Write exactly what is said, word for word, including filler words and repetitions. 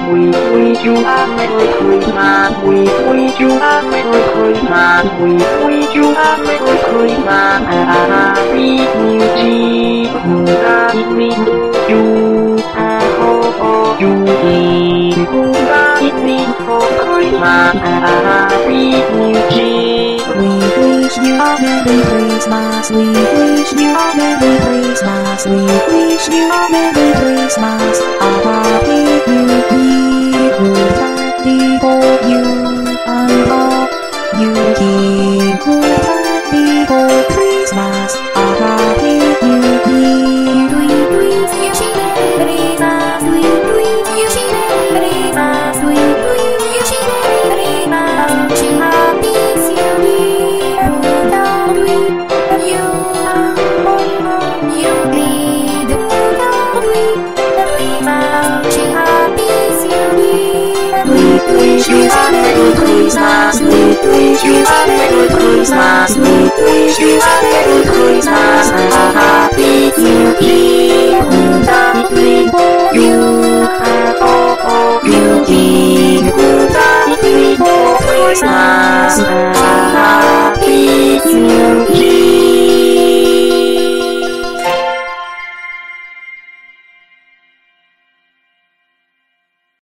We wish you a Merry Christmas. We wish you a Merry Christmas. We wish you a Merry Christmas. A Happy New Year. Good with you. I hope you in good evening for Christmas. A Happy New Year. We wish you a Merry Christmas. We wish you a Merry Christmas. We wish you a Merry Christmas. A Happy New Year. Good happy for you. I hope you keep good happy for Christmas. A Happy New Year. We wish you a Merry Christmas. We wish you a Merry Christmas. We wish you a Merry Christmas. A Happy New Year. Without you, you need without we. A Happy New Year. We wish you a Merry Christmas. We wish you a Merry Christmas. We wish you a